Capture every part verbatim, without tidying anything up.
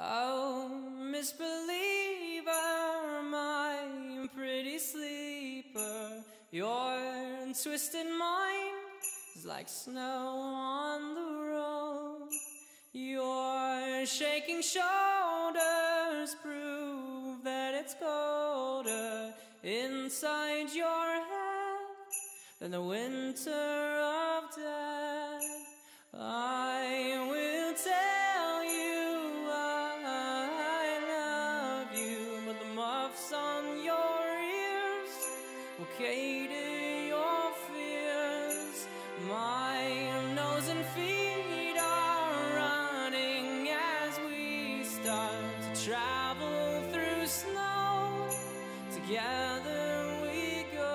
Oh, misbeliever, my pretty sleeper, your twisted mind is like snow on the road. Your shaking shoulders prove that it's colder inside your head than the winter of death. I will tell you I love you, but the muffs on your ears will cater your fears. My nose and feet are running as we start to travel through snow. Together we go.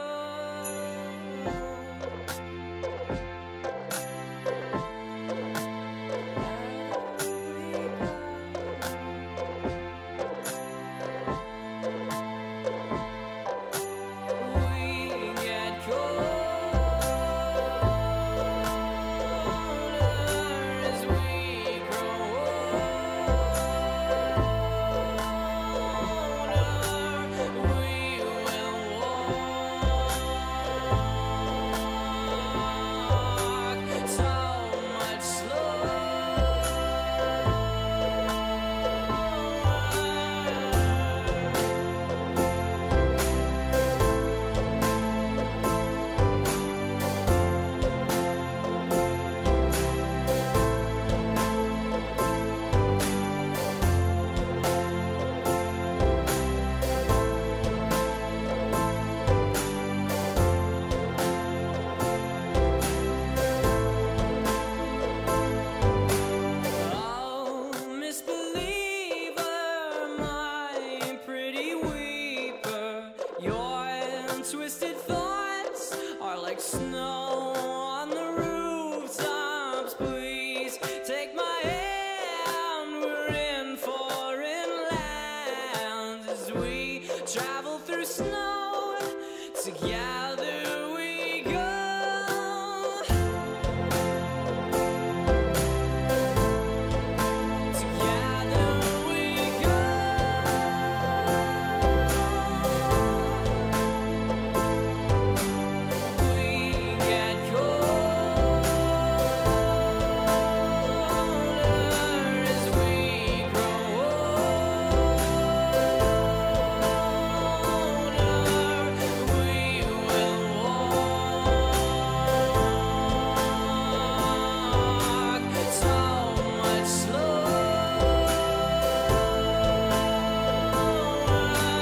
Twisted thoughts are like snow on the rooftops. Please take my hand, we're in foreign lands. As we travel through snow, together we go.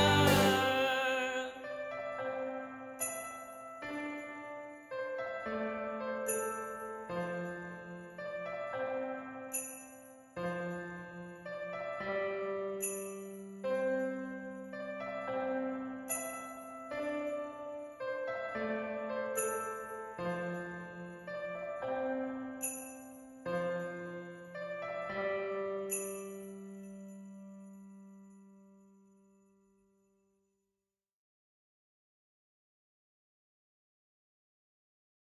Thank you.